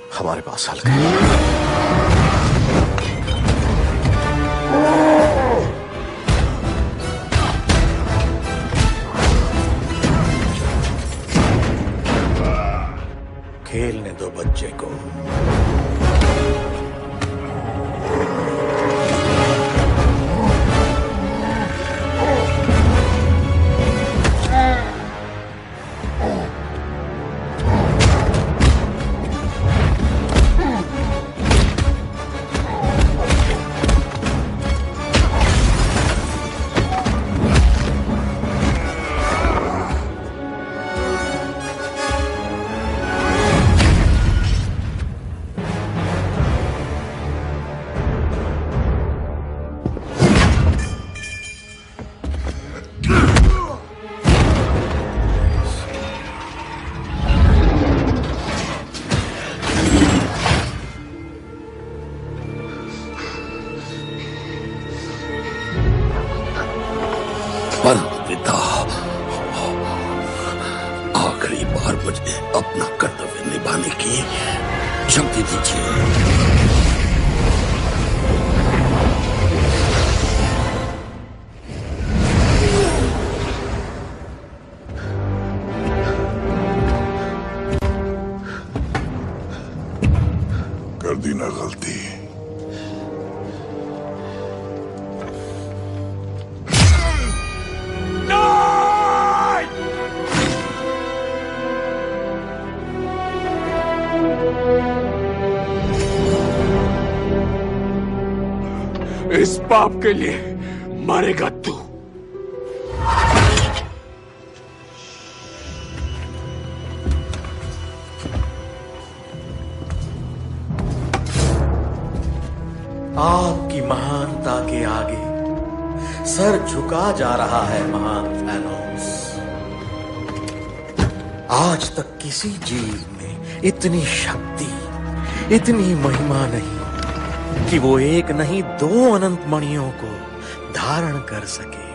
हमारे पास हल है। खेलने दो बच्चे को। पिता, आखिरी बार मुझे अपना कर्तव्य निभाने की शक्ति दीजिए। कर दी ना गलती। इस पाप के लिए मरेगा तू। आपकी महानता के आगे सर झुका जा रहा है महान थैनोस। आज तक किसी जीव में इतनी शक्ति, इतनी महिमा नहीं कि वो एक नहीं 2 अनंत मणियों को धारण कर सके।